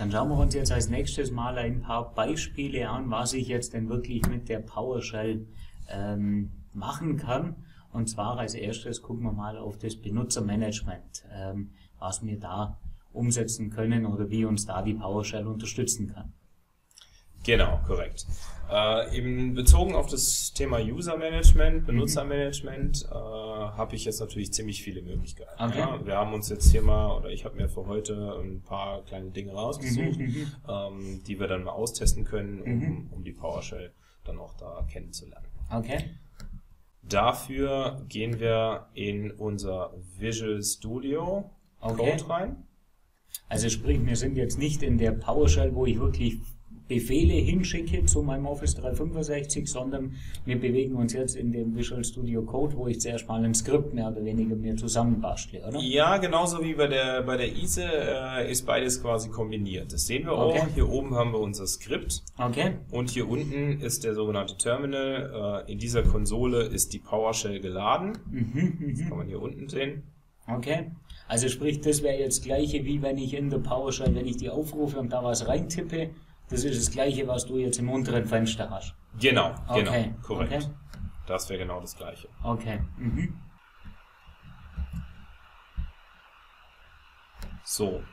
Dann schauen wir uns jetzt als nächstes mal ein paar Beispiele an, was ich jetzt denn wirklich mit der PowerShell machen kann. Und zwar als erstes gucken wir mal auf das Benutzermanagement, was wir da umsetzen können oder wie uns da die PowerShell unterstützen kann. Genau, korrekt. Bezogen auf das Thema User Management, Benutzermanagement, habe ich jetzt natürlich ziemlich viele Möglichkeiten. Okay. Ja, wir haben uns jetzt hier mal, oder ich habe mir für heute ein paar kleine Dinge rausgesucht, die wir dann mal austesten können, um die PowerShell dann auch da kennenzulernen. Okay. Dafür gehen wir in unser Visual Studio Code rein. Also sprich, wir sind jetzt nicht in der PowerShell, wo ich wirklich Befehle hinschicke zu meinem Office 365, sondern wir bewegen uns jetzt in dem Visual Studio Code, wo ich zuerst mal ein Skript mehr oder weniger mir zusammenbastle, oder? Ja, genauso wie bei der ISE ist beides quasi kombiniert. Das sehen wir auch. Hier oben haben wir unser Skript. Okay. Und hier unten ist der sogenannte Terminal. In dieser Konsole ist die PowerShell geladen. Das kann man hier unten sehen. Okay. Also sprich, das wäre jetzt das gleiche, wie wenn ich in der PowerShell, wenn ich die aufrufe und da was reintippe. Das ist das gleiche, was du jetzt im unteren Fenster hast. Genau, okay. Korrekt. Okay. Das wäre genau das gleiche. Okay. So,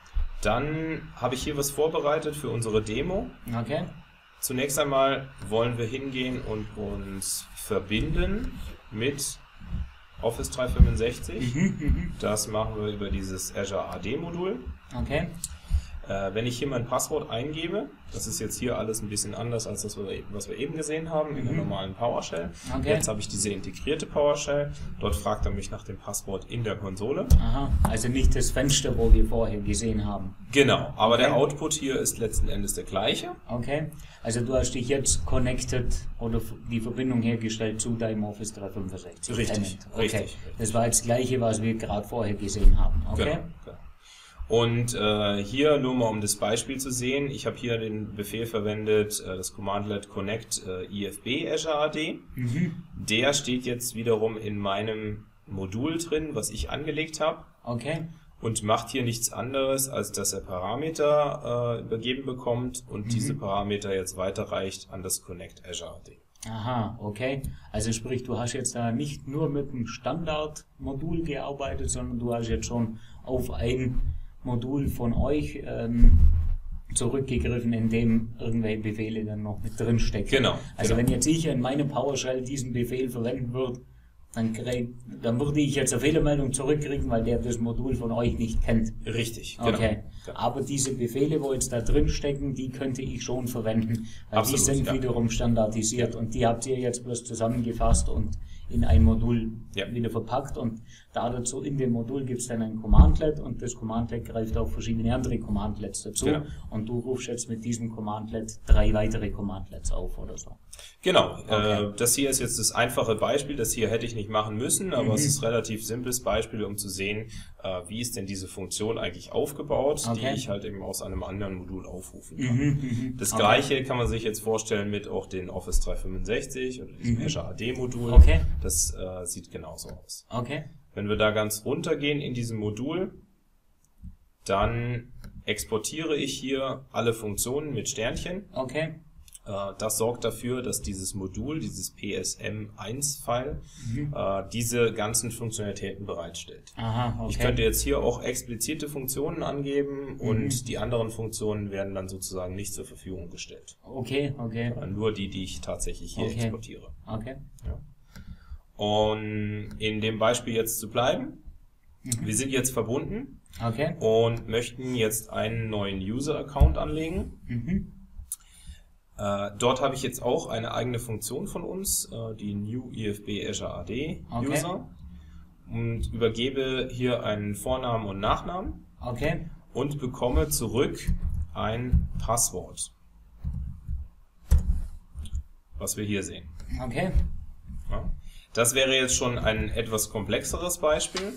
dann habe ich hier was vorbereitet für unsere Demo. Okay. Zunächst einmal wollen wir hingehen und uns verbinden mit Office 365. Das machen wir über dieses Azure AD Modul. Okay. Wenn ich hier mein Passwort eingebe, das ist jetzt hier alles ein bisschen anders als das, was wir eben gesehen haben in der normalen PowerShell. Okay. Jetzt habe ich diese integrierte PowerShell. Dort fragt er mich nach dem Passwort in der Konsole. Aha, also nicht das Fenster, wo wir vorher gesehen haben. Genau, aber der Output hier ist letzten Endes der gleiche. Okay, also du hast dich jetzt connected oder die Verbindung hergestellt zu deinem Office 365. Richtig, okay. richtig. Das war jetzt das gleiche, was wir gerade vorher gesehen haben. Okay. Genau. Und hier nur mal um das Beispiel zu sehen, ich habe hier den Befehl verwendet, das Commandlet Connect IFB Azure AD. Der steht jetzt wiederum in meinem Modul drin, was ich angelegt habe. Okay. Und macht hier nichts anderes, als dass er Parameter übergeben bekommt und diese Parameter jetzt weiterreicht an das Connect Azure AD. Aha, okay. Also sprich, du hast jetzt da nicht nur mit dem Standardmodul gearbeitet, sondern du hast jetzt schon auf ein Modul von euch zurückgegriffen, in dem irgendwelche Befehle dann noch mit drin stecken. Genau. Also wenn jetzt ich in meinem PowerShell diesen Befehl verwenden würde, dann würde ich jetzt eine Fehlermeldung zurückkriegen, weil der das Modul von euch nicht kennt. Richtig, genau. Okay. Genau. Aber diese Befehle, wo jetzt da drin stecken, die könnte ich schon verwenden, weil Absolut, die sind wiederum standardisiert und die habt ihr jetzt bloß zusammengefasst und in ein Modul wieder verpackt und da dazu in dem Modul gibt es dann ein Commandlet und das Commandlet greift auf verschiedene andere Commandlets dazu und du rufst jetzt mit diesem Commandlet 3 weitere Commandlets auf oder so. Genau, das hier ist jetzt das einfache Beispiel, das hier hätte ich nicht machen müssen, aber es ist ein relativ simples Beispiel, um zu sehen, wie ist denn diese Funktion eigentlich aufgebaut, die ich halt eben aus einem anderen Modul aufrufen kann. Das gleiche kann man sich jetzt vorstellen mit auch den Office 365 oder diesem Azure AD Modul. Das sieht genauso aus. Wenn wir da ganz runter gehen in diesem Modul, dann exportiere ich hier alle Funktionen mit Sternchen. Das sorgt dafür, dass dieses Modul, dieses PSM1-File, diese ganzen Funktionalitäten bereitstellt. Ich könnte jetzt hier auch explizite Funktionen angeben und die anderen Funktionen werden dann sozusagen nicht zur Verfügung gestellt. Nur die ich tatsächlich hier exportiere. Ja. Und in dem Beispiel jetzt zu bleiben, wir sind jetzt verbunden und möchten jetzt einen neuen User-Account anlegen. Dort habe ich jetzt auch eine eigene Funktion von uns, die New IFB Azure AD User, und übergebe hier einen Vornamen und Nachnamen und bekomme zurück ein Passwort, was wir hier sehen. Ja. Das wäre jetzt schon ein etwas komplexeres Beispiel.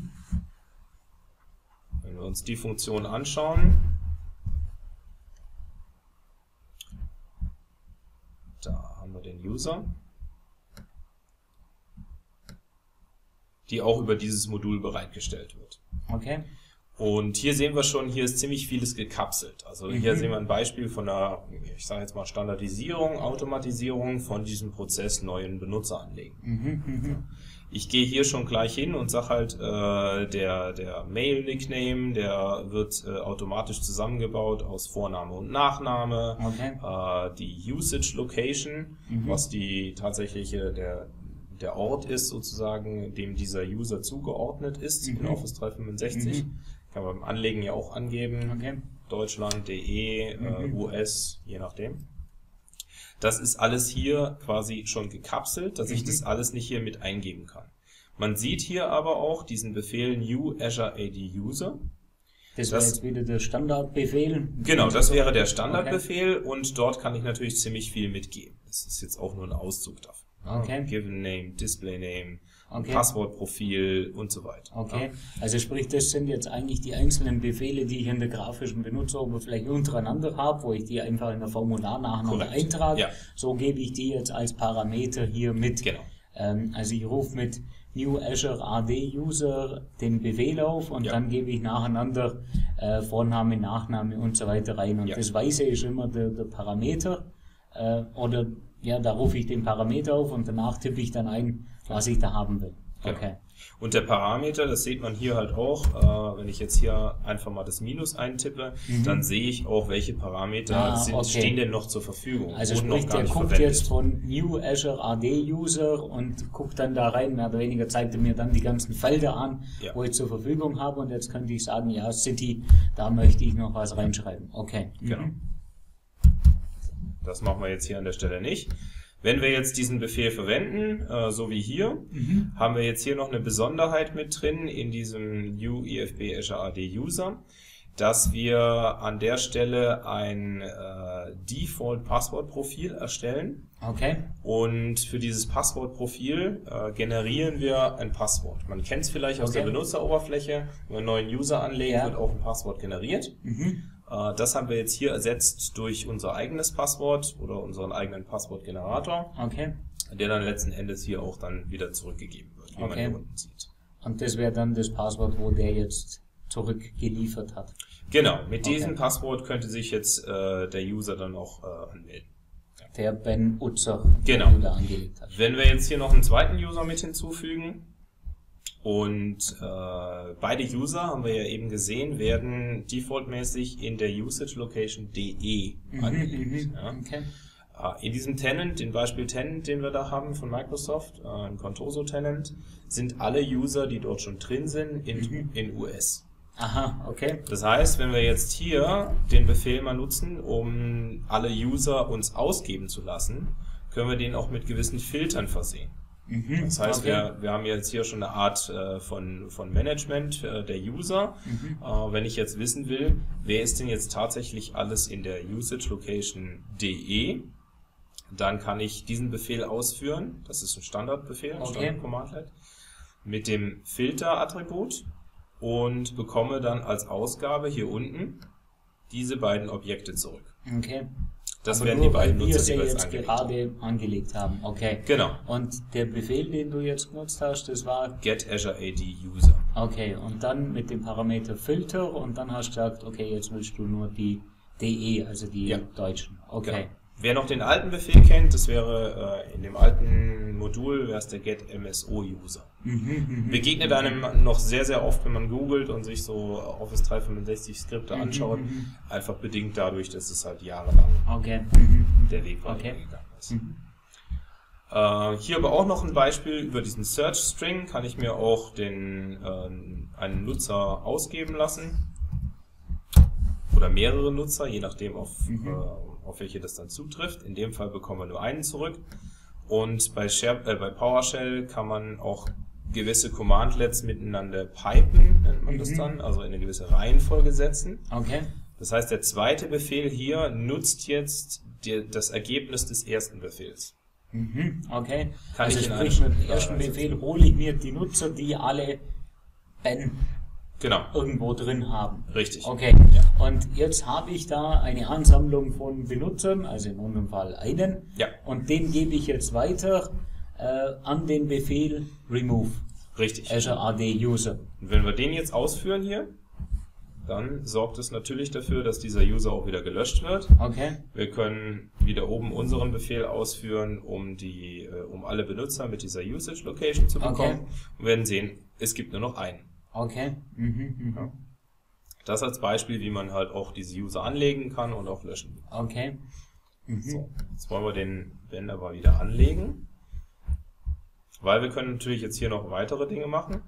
Wenn wir uns die Funktion anschauen, da haben wir den User, die auch über dieses Modul bereitgestellt wird. Und hier sehen wir schon, hier ist ziemlich vieles gekapselt. Also hier sehen wir ein Beispiel von einer, ich sage jetzt mal Standardisierung, Automatisierung von diesem Prozess neuen Benutzer anlegen. Ich gehe hier schon gleich hin und sage halt, der Mail-Nickname, der wird automatisch zusammengebaut aus Vorname und Nachname, die Usage-Location, was die tatsächliche, der Ort ist sozusagen, dem dieser User zugeordnet ist in Office 365. Kann man beim Anlegen ja auch angeben, Deutschland, DE, US, je nachdem. Das ist alles hier quasi schon gekapselt, dass ich das alles nicht hier mit eingeben kann. Man sieht hier aber auch diesen Befehl New Azure AD User. Das wäre jetzt wieder der Standardbefehl. Genau, das wäre der Standardbefehl und dort kann ich natürlich ziemlich viel mitgeben. Das ist jetzt auch nur ein Auszug davon. Given Name, Display Name, Passwortprofil und so weiter. Also sprich, das sind jetzt eigentlich die einzelnen Befehle, die ich in der grafischen Benutzeroberfläche untereinander habe, wo ich die einfach in der Formular nacheinander eintrage. So gebe ich die jetzt als Parameter hier mit. Also ich rufe mit New Azure AD User den Befehl auf und dann gebe ich nacheinander Vorname, Nachname und so weiter rein. Und das Weiße ist immer der Parameter oder da rufe ich den Parameter auf und danach tippe ich dann ein, was ich da haben will. Und der Parameter, das sieht man hier halt auch, wenn ich jetzt hier einfach mal das Minus eintippe, dann sehe ich auch, welche Parameter stehen denn noch zur Verfügung. Also sprich, der guckt jetzt von New Azure AD User und guckt dann da rein, mehr oder weniger zeigt er mir dann die ganzen Felder an, wo ich zur Verfügung habe und jetzt könnte ich sagen, ja, City, da möchte ich noch was reinschreiben. Genau. Das machen wir jetzt hier an der Stelle nicht. Wenn wir jetzt diesen Befehl verwenden, so wie hier, haben wir jetzt hier noch eine Besonderheit mit drin in diesem New EFB Azure AD User, dass wir an der Stelle ein Default Passwortprofil erstellen. Und für dieses Passwortprofil generieren wir ein Passwort. Man kennt es vielleicht aus der Benutzeroberfläche, wenn wir einen neuen User anlegen, wird auch ein Passwort generiert. Das haben wir jetzt hier ersetzt durch unser eigenes Passwort oder unseren eigenen Passwortgenerator, der dann letzten Endes hier auch dann wieder zurückgegeben wird, wie man hier unten sieht. Und das wäre dann das Passwort, wo der jetzt zurückgeliefert hat. Genau, mit diesem Passwort könnte sich jetzt der User dann auch anmelden. Der Ben Utzer, den du da angelegt hast. Wenn wir jetzt hier noch einen zweiten User mit hinzufügen, und beide User, haben wir ja eben gesehen, werden defaultmäßig in der Usage Location DE angelegt. In diesem Tenant, den Beispiel Tenant, den wir da haben von Microsoft, ein Contoso Tenant, sind alle User, die dort schon drin sind, in US. Das heißt, wenn wir jetzt hier den Befehl mal nutzen, um alle User uns ausgeben zu lassen, können wir den auch mit gewissen Filtern versehen. Das heißt, wir haben jetzt hier schon eine Art von Management der User. Wenn ich jetzt wissen will, wer ist denn jetzt tatsächlich alles in der Usage Location DE, dann kann ich diesen Befehl ausführen. Das ist ein Standardbefehl, ein Standard-Commandlet, mit dem Filter-Attribut und bekomme dann als Ausgabe hier unten diese beiden Objekte zurück. Das werden die beiden Nutzer, die wir jetzt gerade angelegt haben. Genau. Und der Befehl, den du jetzt genutzt hast, das war Get Azure AD User. Und dann mit dem Parameter Filter und dann hast du gesagt, jetzt willst du nur die DE, also die deutschen. Genau. Wer noch den alten Befehl kennt, das wäre in dem alten Modul, wäre es der Get MSO User. Begegnet einem noch sehr, sehr oft, wenn man googelt und sich so Office 365 Skripte anschaut, einfach bedingt dadurch, dass es halt jahrelang der Weg weitergegangen ist. Hier aber auch noch ein Beispiel über diesen Search String, kann ich mir auch einen Nutzer ausgeben lassen oder mehrere Nutzer, je nachdem auf welche das dann zutrifft. In dem Fall bekommen wir nur einen zurück. Und bei PowerShell kann man auch gewisse Commandlets miteinander pipen, nennt man das dann, also in eine gewisse Reihenfolge setzen. Das heißt, der zweite Befehl hier nutzt jetzt das Ergebnis des ersten Befehls. Also sprich, mit dem ersten Befehl hole ich mir die Nutzer, die alle Ben irgendwo drin haben. Richtig. Und jetzt habe ich da eine Ansammlung von Benutzern, also in unserem Fall einen, und den gebe ich jetzt weiter an den Befehl Remove. Richtig. Azure AD User. Und wenn wir den jetzt ausführen hier, dann sorgt es natürlich dafür, dass dieser User auch wieder gelöscht wird. Okay. Wir können wieder oben unseren Befehl ausführen, um alle Benutzer mit dieser Usage Location zu bekommen. Okay. Und werden sehen, es gibt nur noch einen. Okay. Ja. Das als Beispiel, wie man halt auch diese User anlegen kann und auch löschen. Okay. So, jetzt wollen wir den Ben aber wieder anlegen, weil wir können natürlich jetzt hier noch weitere Dinge machen.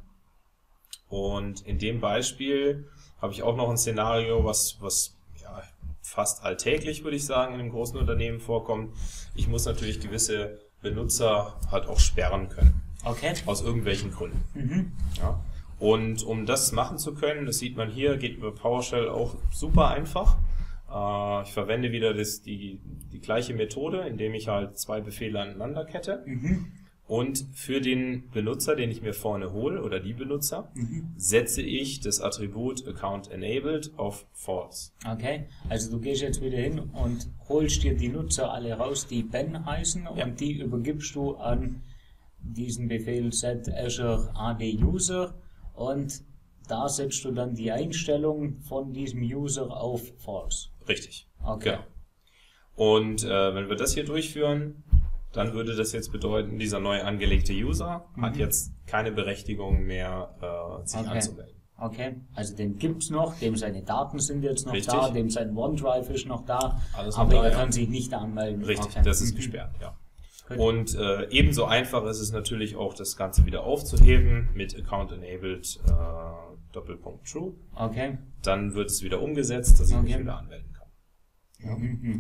Und in dem Beispiel habe ich auch noch ein Szenario, was ja, fast alltäglich, würde ich sagen, in einem großen Unternehmen vorkommt. Ich muss natürlich gewisse Benutzer halt auch sperren können. Okay. Aus irgendwelchen Gründen. Ja. Und um das machen zu können, das sieht man hier, geht über PowerShell auch super einfach. Ich verwende wieder die gleiche Methode, indem ich halt zwei Befehle aneinander kette. Und für den Benutzer, den ich mir vorne hole, oder die Benutzer, setze ich das Attribut Account Enabled auf False. Okay, also du gehst jetzt wieder hin und holst dir die Nutzer alle raus, die Ben heißen, Ja. und die übergibst du an diesen Befehl set Azure AD User, und da setzt du dann die Einstellung von diesem User auf False. Richtig. Okay. Genau. Und wenn wir das hier durchführen, dann würde das jetzt bedeuten, dieser neu angelegte User hat jetzt keine Berechtigung mehr, sich anzumelden. Okay, also den gibt's noch, dem seine Daten sind jetzt noch Richtig. da, dem sein OneDrive ist noch da, Alles noch aber da, er ja. kann sich nicht anmelden. Richtig, Okay. das ist gesperrt, ja. Gut. Und ebenso einfach ist es natürlich auch, das Ganze wieder aufzuheben mit Account Enabled Doppelpunkt True. Okay. Dann wird es wieder umgesetzt, dass ich mich wieder anmelden kann. Ja.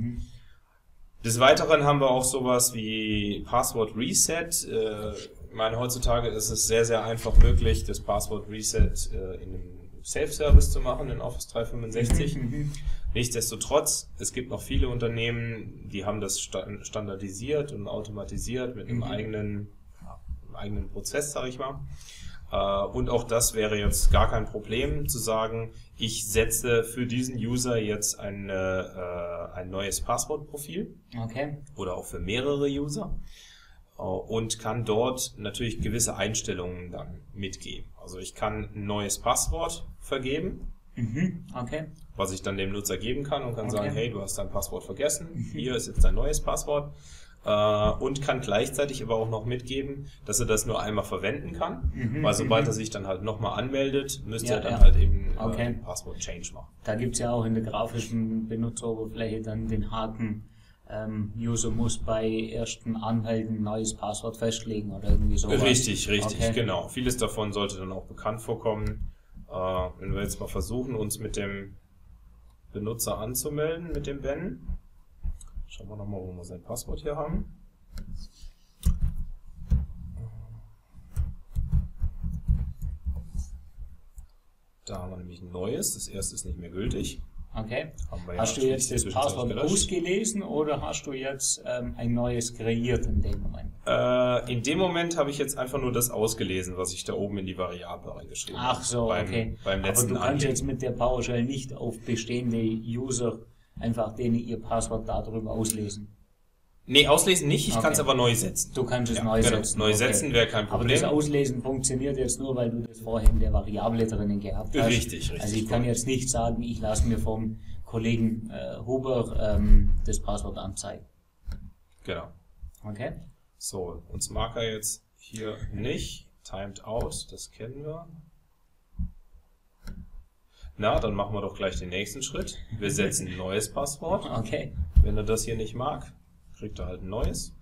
Des Weiteren haben wir auch sowas wie Passwort Reset. Ich meine, heutzutage ist es sehr, sehr einfach möglich, das Passwort Reset in einem Self-Service zu machen in Office 365. Nichtsdestotrotz, es gibt noch viele Unternehmen, die haben das standardisiert und automatisiert mit einem eigenen Prozess, sage ich mal. Und auch das wäre jetzt gar kein Problem zu sagen, ich setze für diesen User jetzt ein neues Passwortprofil. Okay. Oder auch für mehrere User und kann dort natürlich gewisse Einstellungen dann mitgeben. Also ich kann ein neues Passwort vergeben, Okay. was ich dann dem Nutzer geben kann und kann sagen, hey, du hast dein Passwort vergessen, hier ist jetzt dein neues Passwort. Und kann gleichzeitig aber auch noch mitgeben, dass er das nur einmal verwenden kann, weil sobald er sich dann halt nochmal anmeldet, müsste er dann halt eben Passwort-Change machen. Da gibt's ja auch in der grafischen Benutzeroberfläche dann den Haken, User muss bei ersten Anmelden neues Passwort festlegen oder irgendwie sowas. Richtig, Okay. genau. Vieles davon sollte dann auch bekannt vorkommen. Wenn wir jetzt mal versuchen, uns mit dem Benutzer anzumelden, mit dem Ben. Schauen wir nochmal, wo wir sein Passwort hier haben. Da haben wir nämlich ein neues, das erste ist nicht mehr gültig. Okay. Haben wir Hast du jetzt das Passwort ausgelesen oder hast du jetzt ein neues kreiert in dem Moment? In dem Moment habe ich jetzt einfach nur das ausgelesen, was ich da oben in die Variable reingeschrieben habe. Ach so, okay. Beim letzten Aber du kannst jetzt mit der PowerShell nicht auf bestehende User einfach denen ihr Passwort darüber auslesen. Nee, auslesen nicht, ich kann es aber neu setzen. Du kannst es neu setzen. Neu setzen wäre kein Problem. Aber das Auslesen funktioniert jetzt nur, weil du das vorher in der Variable drinnen gehabt hast. Richtig. Also ich kann jetzt nicht sagen, ich lasse mir vom Kollegen Huber das Passwort anzeigen. Genau. Okay. So, uns mag er jetzt hier nicht. Timed out, das kennen wir. Na, dann machen wir doch gleich den nächsten Schritt. Wir setzen ein neues Passwort. Okay. Wenn er das hier nicht mag, kriegt er halt ein neues.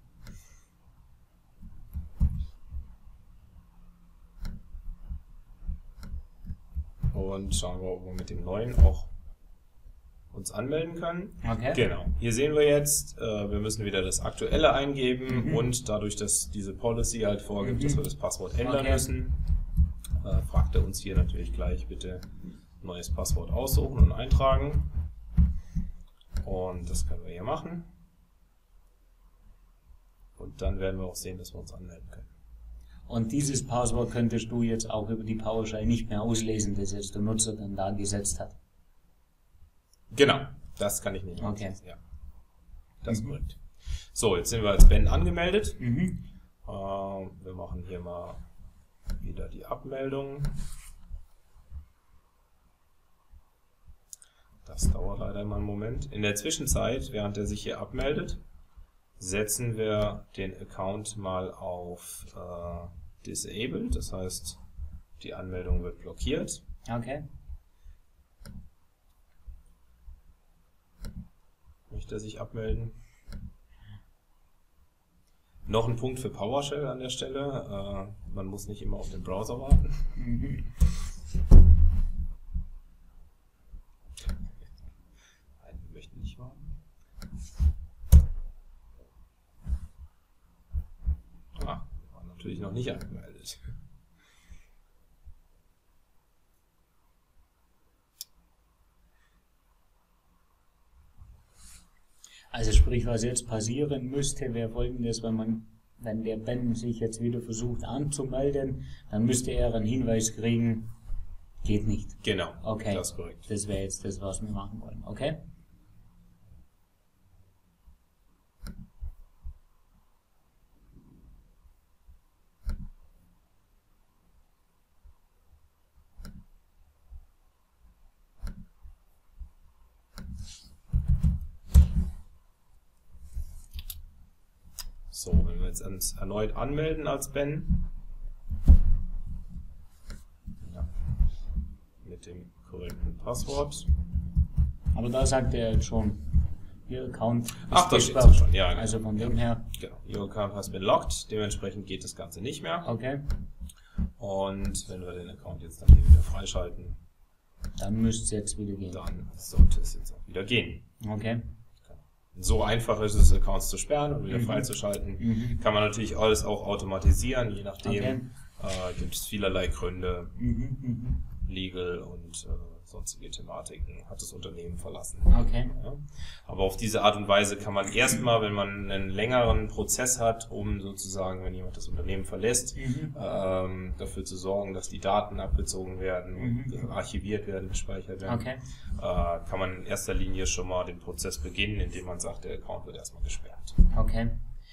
Und schauen wir, ob wir mit dem neuen auch uns anmelden können. Okay. Genau. Hier sehen wir jetzt, wir müssen wieder das Aktuelle eingeben und dadurch, dass diese Policy halt vorgibt, dass wir das Passwort ändern müssen, fragt er uns hier natürlich gleich bitte neues Passwort aussuchen und eintragen. Und das können wir hier machen. Und dann werden wir auch sehen, dass wir uns anmelden können. Und dieses Passwort könntest du jetzt auch über die PowerShell nicht mehr auslesen, das jetzt der Nutzer dann da gesetzt hat. Genau, das kann ich nicht mehr Okay. auslesen. Ja. Das ist korrekt. So, jetzt sind wir als Ben angemeldet. Wir machen hier mal wieder die Abmeldung. dauert leider immer einen Moment. In der Zwischenzeit, während er sich hier abmeldet, setzen wir den Account mal auf Disabled, das heißt, die Anmeldung wird blockiert. Okay. Möchte er sich abmelden? Noch ein Punkt für PowerShell an der Stelle. Man muss nicht immer auf den Browser warten. Nein, wir möchten nicht warten. War natürlich noch nicht angemeldet. Also sprich, was jetzt passieren müsste, wäre folgendes, wenn der Ben sich jetzt wieder versucht anzumelden, dann müsste er einen Hinweis kriegen, geht nicht. Genau, okay. Das ist korrekt. Das wäre jetzt das, was wir machen wollen, okay? So, wenn wir jetzt uns erneut anmelden als Ben, ja, mit dem korrekten Passwort. Aber da sagt er jetzt schon, Ihr Account ist das steht schon, ja. Genau. Also von dem her. Genau, Your Account has been locked, dementsprechend geht das Ganze nicht mehr. Okay. Und wenn wir den Account jetzt dann hier wieder freischalten, dann müsste es jetzt wieder gehen. Dann sollte es jetzt auch wieder gehen. Okay. So einfach ist es, Accounts zu sperren und wieder freizuschalten. Kann man natürlich alles auch automatisieren, je nachdem. Gibt es vielerlei Gründe, legal und sonstige Thematiken, hat das Unternehmen verlassen. Okay. Ja. Aber auf diese Art und Weise kann man erstmal, wenn man einen längeren Prozess hat, um sozusagen, wenn jemand das Unternehmen verlässt, dafür zu sorgen, dass die Daten abgezogen werden, archiviert werden, gespeichert werden, kann man in erster Linie schon mal den Prozess beginnen, indem man sagt, der Account wird erstmal gesperrt. Okay.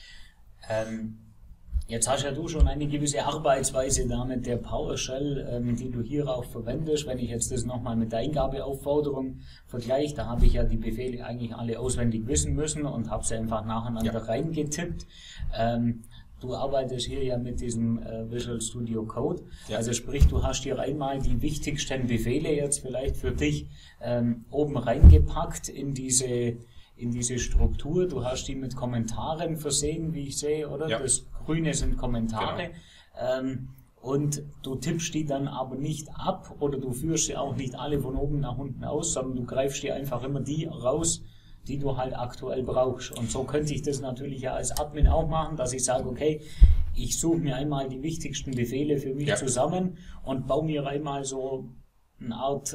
Jetzt hast ja du schon eine gewisse Arbeitsweise da mit der PowerShell, die du hier auch verwendest. Wenn ich jetzt das nochmal mit der Eingabeaufforderung vergleiche, da habe ich ja die Befehle eigentlich alle auswendig wissen müssen und habe sie einfach nacheinander reingetippt. Du arbeitest hier ja mit diesem Visual Studio Code. Ja. Also sprich, du hast hier einmal die wichtigsten Befehle jetzt vielleicht für dich oben reingepackt in diese Struktur. Du hast die mit Kommentaren versehen, wie ich sehe, oder? Ja. Das Grüne sind Kommentare. Genau. Und du tippst die dann aber nicht ab oder du führst sie auch nicht alle von oben nach unten aus, sondern du greifst dir einfach immer die raus, die du halt aktuell brauchst. Und so könnte ich das natürlich ja als Admin auch machen, dass ich sage, okay, ich suche mir einmal die wichtigsten Befehle für mich zusammen und baue mir einmal so eine Art,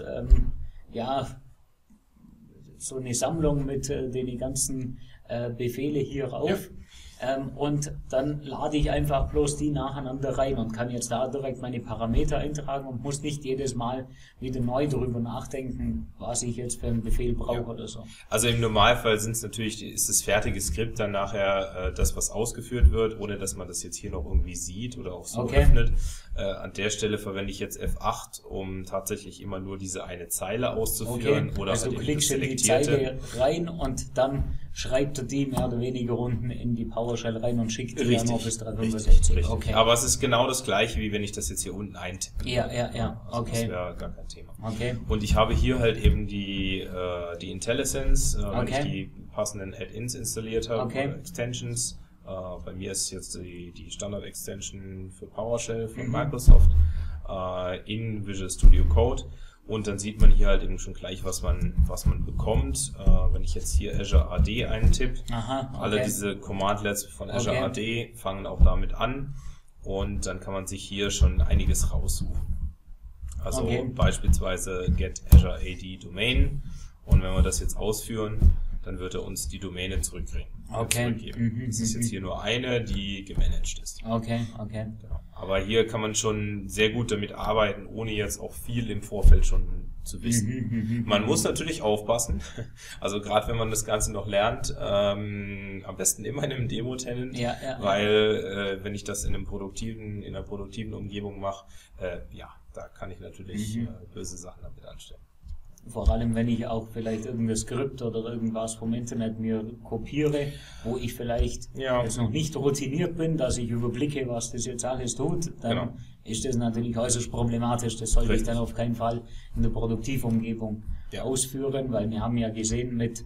so eine Sammlung mit den ganzen Befehle hier auf. Und dann lade ich einfach bloß die nacheinander rein und kann jetzt da direkt meine Parameter eintragen und muss nicht jedes Mal wieder neu darüber nachdenken, was ich jetzt für einen Befehl brauche oder so. Also im Normalfall ist das fertige Skript dann nachher das, was ausgeführt wird, ohne dass man das jetzt hier noch irgendwie sieht oder auch so öffnet. An der Stelle verwende ich jetzt F8, um tatsächlich immer nur diese eine Zeile auszuführen. Oder also du klickst in die Zeile rein und dann schreibt er die mehr oder weniger unten in die PowerShell rein und schickt die dann auf bis 365. Richtig. Okay. Aber es ist genau das gleiche, wie wenn ich das jetzt hier unten eintippe. Ja, also das wäre gar kein Thema. Okay. Und ich habe hier halt eben die IntelliSense, wenn ich die passenden Add-ins installiert habe, oder Extensions. Bei mir ist jetzt die Standard-Extension für PowerShell von Microsoft in Visual Studio Code. Und dann sieht man hier halt eben schon gleich, was man bekommt. Wenn ich jetzt hier Azure AD eintippe, alle diese Commandlets von Azure AD fangen auch damit an. Und dann kann man sich hier schon einiges raussuchen. Also beispielsweise get Azure AD Domain. Und wenn wir das jetzt ausführen, dann wird er uns die Domäne zurückgeben. Das ist jetzt hier nur eine, die gemanagt ist. Genau. Aber hier kann man schon sehr gut damit arbeiten, ohne jetzt auch viel im Vorfeld schon zu wissen. Man muss natürlich aufpassen, also gerade wenn man das Ganze noch lernt, am besten immer in einem Demo-Tenant, weil wenn ich das in einer produktiven Umgebung mache, da kann ich natürlich böse Sachen damit anstellen. vor allem wenn ich auch vielleicht irgendein Skript oder irgendwas vom Internet mir kopiere, wo ich vielleicht jetzt noch nicht routiniert bin, dass ich überblicke, was das jetzt alles tut, dann ist das natürlich äußerst problematisch. Das sollte ich dann auf keinen Fall in der Produktivumgebung ausführen, weil wir haben ja gesehen, mit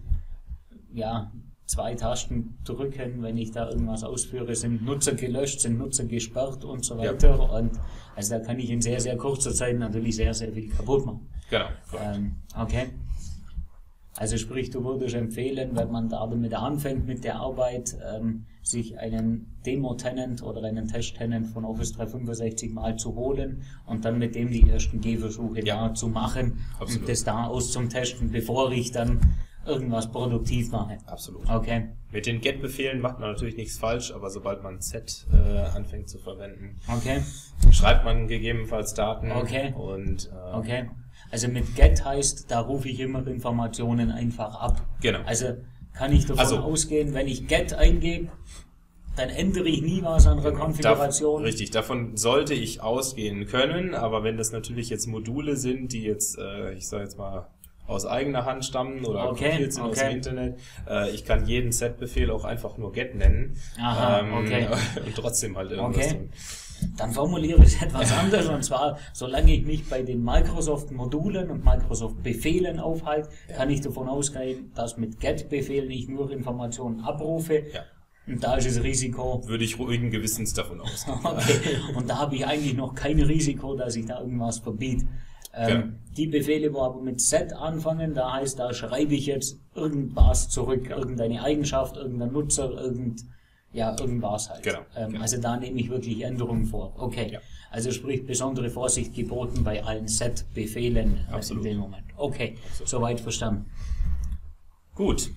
2 Tasten drücken, wenn ich da irgendwas ausführe, sind Nutzer gelöscht, sind Nutzer gesperrt und so weiter. Und also da kann ich in sehr, sehr kurzer Zeit natürlich sehr, sehr viel kaputt machen. Genau. Okay. Also sprich, du würdest empfehlen, wenn man da damit anfängt mit der Arbeit, sich einen Demo-Tenant oder einen Test-Tenant von Office 365 mal zu holen und dann mit dem die ersten Gehversuche da zu machen und das da auszutesten, bevor ich dann irgendwas produktiv mache. Absolut. Okay. Mit den Get-Befehlen macht man natürlich nichts falsch, aber sobald man Set anfängt zu verwenden, schreibt man gegebenenfalls Daten. Und also mit Get heißt, da rufe ich immer Informationen einfach ab. Genau. Also kann ich davon ausgehen, wenn ich Get eingebe, dann ändere ich nie was an der Konfiguration. Richtig, davon sollte ich ausgehen können, aber wenn das natürlich jetzt Module sind, die jetzt, ich sage jetzt mal, aus eigener Hand stammen oder kopiert sind aus dem Internet. Ich kann jeden Set-Befehl auch einfach nur Get nennen und trotzdem halt irgendwas tun. Dann formuliere ich es etwas anders, und zwar, solange ich mich bei den Microsoft-Modulen und Microsoft-Befehlen aufhalte, kann ich davon ausgehen, dass mit Get-Befehlen ich nur Informationen abrufe. Und da ist das Risiko... Würde ich ruhigen Gewissens davon ausgehen. Und da habe ich eigentlich noch kein Risiko, dass ich da irgendwas verbiete. Die Befehle, wo aber mit Set anfangen, da heißt, da schreibe ich jetzt irgendwas zurück, irgendeine Eigenschaft, irgendein Nutzer, irgendwas halt. Also da nehme ich wirklich Änderungen vor. Also sprich, besondere Vorsicht geboten bei allen Set-Befehlen in dem Moment. Soweit verstanden. Gut.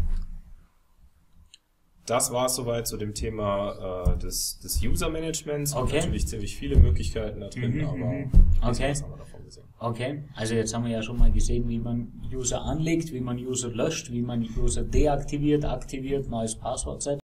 Das war es soweit zu dem Thema des User-Managements. Natürlich ziemlich viele Möglichkeiten da drin, aber was haben wir davon gesehen? Also jetzt haben wir ja schon mal gesehen, wie man User anlegt, wie man User löscht, wie man User deaktiviert, aktiviert, neues Passwort setzt.